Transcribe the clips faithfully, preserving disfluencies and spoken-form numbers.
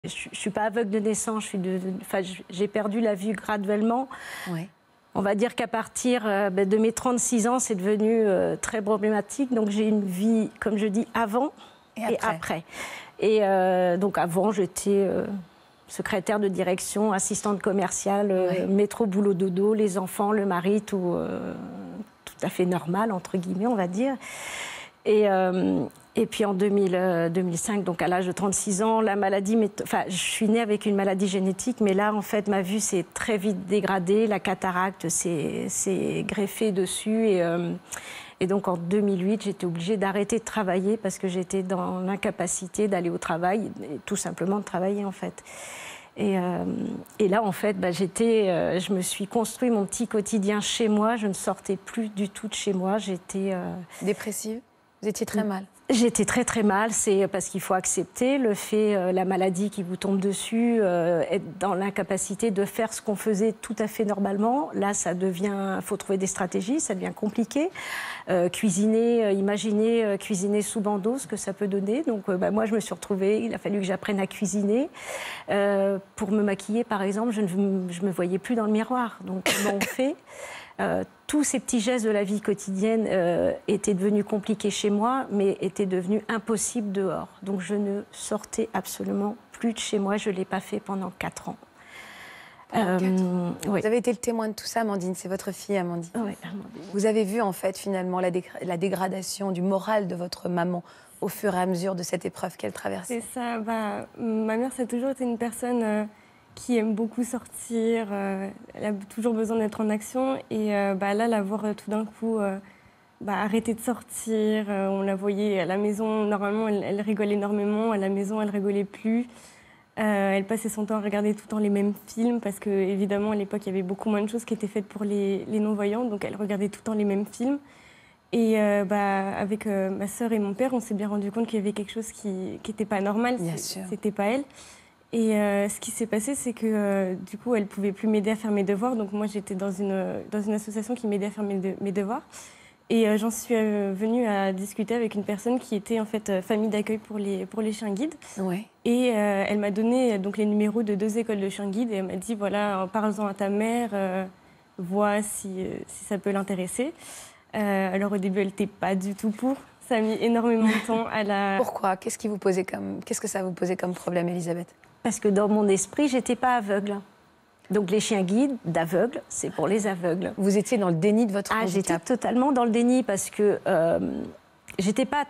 Je ne suis pas aveugle de naissance, j'ai perdu la vue graduellement. Ouais. On va dire qu'à partir euh, de mes trente-six ans, c'est devenu euh, très problématique. Donc j'ai une vie, comme je dis, avant et après. Et, après. et euh, donc avant, j'étais euh, secrétaire de direction, assistante commerciale, euh, ouais. métro, boulot, dodo, les enfants, le mari, tout, euh, tout à fait normal, entre guillemets, on va dire. Et, euh, et puis en deux mille, euh, deux mille cinq, donc à l'âge de trente-six ans, la maladie, enfin, je suis née avec une maladie génétique, mais là, en fait, ma vue s'est très vite dégradée, la cataracte s'est greffée dessus. Et, euh, et donc en deux mille huit, j'étais obligée d'arrêter de travailler parce que j'étais dans l'incapacité d'aller au travail, et tout simplement de travailler, en fait. Et, euh, et là, en fait, bah, j'étais, euh, je me suis construit mon petit quotidien chez moi. Je ne sortais plus du tout de chez moi. J'étais euh... dépressive. Vous étiez très mal. J'étais très très mal, c'est parce qu'il faut accepter le fait, euh, la maladie qui vous tombe dessus, euh, être dans l'incapacité de faire ce qu'on faisait tout à fait normalement. Là, ça devient, il faut trouver des stratégies, ça devient compliqué. Euh, cuisiner, euh, imaginez euh, cuisiner sous bandeau, ce que ça peut donner. Donc euh, bah, moi, je me suis retrouvée, il a fallu que j'apprenne à cuisiner. Euh, pour me maquiller, par exemple, je ne je me voyais plus dans le miroir. Donc comment on fait? Euh, tous ces petits gestes de la vie quotidienne euh, étaient devenus compliqués chez moi, mais étaient devenus impossibles dehors. Donc je ne sortais absolument plus de chez moi. Je ne l'ai pas fait pendant quatre ans. Euh, oui. Vous avez été le témoin de tout ça, Amandine. C'est votre fille, Amandine. Oui, Amandine. Vous avez vu, en fait, finalement, la, dé la dégradation du moral de votre maman au fur et à mesure de cette épreuve qu'elle traversait. C'est ça. Bah, ma mère, ça a toujours été une personne... Euh... qui aime beaucoup sortir, euh, elle a toujours besoin d'être en action. Et euh, bah, là, la voir euh, tout d'un coup euh, bah, arrêter de sortir, euh, on la voyait à la maison, normalement, elle, elle rigolait énormément. À la maison, elle rigolait plus. Euh, elle passait son temps à regarder tout le temps les mêmes films, parce qu'évidemment, à l'époque, il y avait beaucoup moins de choses qui étaient faites pour les, les non-voyants, donc elle regardait tout le temps les mêmes films. Et euh, bah, avec euh, ma sœur et mon père, on s'est bien rendu compte qu'il y avait quelque chose qui n'était pas normal, c'était pas elle. Et euh, ce qui s'est passé, c'est que euh, du coup, elle ne pouvait plus m'aider à faire mes devoirs. Donc moi, j'étais dans une, dans une association qui m'aidait à faire mes, de, mes devoirs. Et euh, j'en suis euh, venue à discuter avec une personne qui était en fait euh, famille d'accueil pour les, pour les chiens guides. Ouais. Et euh, elle m'a donné donc, les numéros de deux écoles de chiens guides. Et elle m'a dit, voilà, parle-en à ta mère, euh, vois si, euh, si ça peut l'intéresser. Euh, alors au début, elle n'était pas du tout pour. Ça a mis énormément de temps à la... Pourquoi? Qu'est-ce qui vous posait comme... Qu'est-ce que ça vous posait comme problème, Elisabeth? Parce que dans mon esprit, je n'étais pas aveugle. Donc les chiens guides d'aveugles, c'est pour les aveugles. Vous étiez dans le déni de votre ah, handicap? J'étais totalement dans le déni parce que euh, j'étais pas...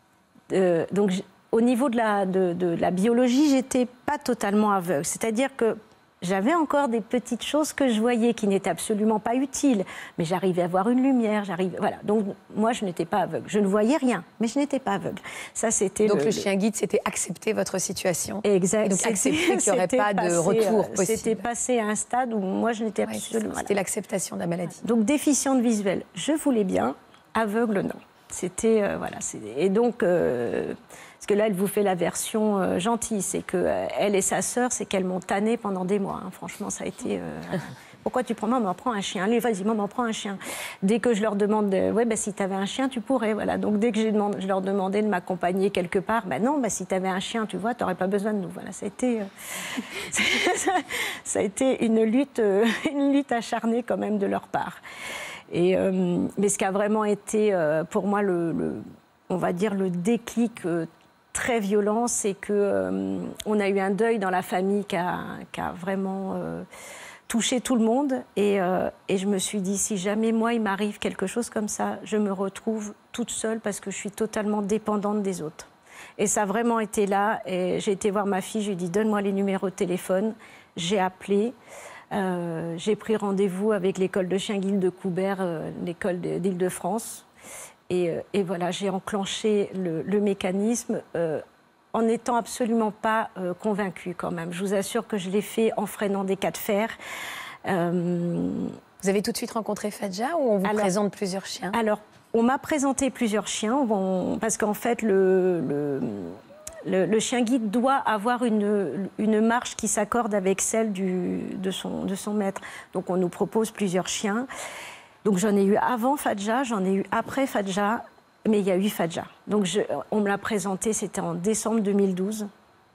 Euh, donc au niveau de la, de, de la biologie, j'étais pas totalement aveugle. C'est-à-dire que j'avais encore des petites choses que je voyais qui n'étaient absolument pas utiles. Mais j'arrivais à voir une lumière, j'arrivais... Voilà. Donc moi, je n'étais pas aveugle. Je ne voyais rien, mais je n'étais pas aveugle. Ça, c'était donc le, le chien guide, c'était accepter votre situation. Exact. Et donc accepter qu'il n'y aurait pas passé, de retour possible. C'était passé à un stade où moi, je n'étais ouais, absolument... C'était l'acceptation de la maladie. Donc déficiente visuelle, je voulais bien. Aveugle, non. C'était... Euh, voilà. Et donc... Euh, parce que là, elle vous fait la version euh, gentille. C'est qu'elle euh, et sa sœur, c'est qu'elles m'ont tannée pendant des mois. Hein. Franchement, ça a été... Euh, pourquoi tu prends... Maman, prends un chien. Allez, vas-y, maman, prends un chien. Dès que je leur demande... De... Ouais, bah, si tu avais un chien, tu pourrais. Voilà. Donc, dès que demandé, je leur demandais de m'accompagner quelque part, bah, non, bah, si tu avais un chien, tu vois, tu n'aurais pas besoin de nous. Voilà, ça a été... Euh... ça a été une lutte, euh, une lutte acharnée quand même de leur part. Et, euh, mais ce qui a vraiment été, euh, pour moi, le, le, on va dire, le déclic... Euh, très violent, c'est qu'on euh, a eu un deuil dans la famille qui a, qui a vraiment euh, touché tout le monde. Et, euh, et je me suis dit, si jamais moi, il m'arrive quelque chose comme ça, je me retrouve toute seule parce que je suis totalement dépendante des autres. Et ça a vraiment été là. Et j'ai été voir ma fille, je lui ai dit, donne-moi les numéros de téléphone. J'ai appelé. Euh, j'ai pris rendez-vous avec l'école de chien guide de Coubert, euh, l'école d'Île-de-France. Et, et voilà, j'ai enclenché le, le mécanisme euh, en n'étant absolument pas euh, convaincue quand même. Je vous assure que je l'ai fait en freinant des cas de fer. Euh... Vous avez tout de suite rencontré Fadja ou on vous alors, présente plusieurs chiens? Alors, on m'a présenté plusieurs chiens, on, parce qu'en fait, le, le, le, le chien guide doit avoir une, une marche qui s'accorde avec celle du, de, son, de son maître. Donc, on nous propose plusieurs chiens. Donc j'en ai eu avant Fadja, j'en ai eu après Fadja, mais il y a eu Fadja. Donc je, on me l'a présenté, c'était en décembre deux mille douze.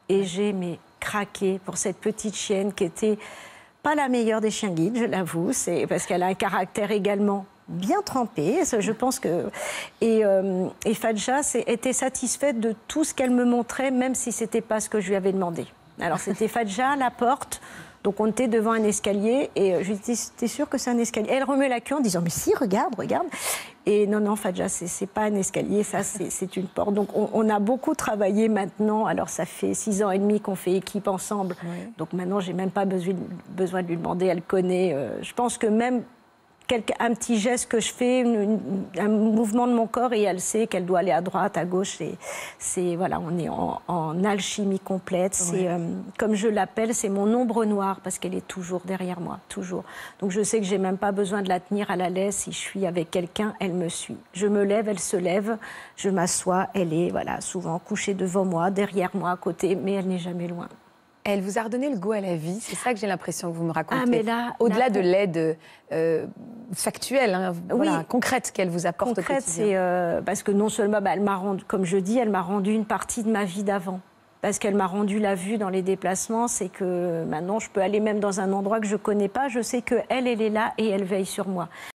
Et j'ai mais, craqué pour cette petite chienne qui était pas la meilleure des chiens guides, je l'avoue, c'est parce qu'elle a un caractère également bien trempé, je pense que... Et, euh, et Fadja était satisfaite de tout ce qu'elle me montrait, même si ce n'était pas ce que je lui avais demandé. Alors c'était Fadja, la porte, donc on était devant un escalier, et je lui dis, t'es sûre que c'est un escalier? Elle remet la queue en disant, mais si, regarde, regarde. Et non, non, Fadja, c'est pas un escalier, ça c'est une porte. Donc on, on a beaucoup travaillé maintenant, alors ça fait six ans et demi qu'on fait équipe ensemble, oui. Donc maintenant j'ai même pas besoin, besoin de lui demander, elle connaît. Euh, je pense que même quelque, un petit geste que je fais, une, une, un mouvement de mon corps, et elle sait qu'elle doit aller à droite, à gauche. C'est, voilà, on est en, en alchimie complète. C'est, oui. euh, comme je l'appelle, c'est mon ombre noire, parce qu'elle est toujours derrière moi, toujours. Donc je sais que j'ai même pas besoin de la tenir à la laisse. Si je suis avec quelqu'un, elle me suit. Je me lève, elle se lève, je m'assois, elle est voilà, souvent couchée devant moi, derrière moi, à côté, mais elle n'est jamais loin. Elle vous a redonné le goût à la vie, c'est ça que j'ai l'impression que vous me racontez. Ah, mais là, au-delà de l'aide euh, factuelle, hein, oui, voilà, concrète qu'elle vous apporte concrète, au quotidien. C'est euh, parce que non seulement, bah, elle m'a rendu, comme je dis, elle m'a rendu une partie de ma vie d'avant. Parce qu'elle m'a rendu la vue dans les déplacements, c'est que maintenant je peux aller même dans un endroit que je ne connais pas, je sais qu'elle, elle est là et elle veille sur moi.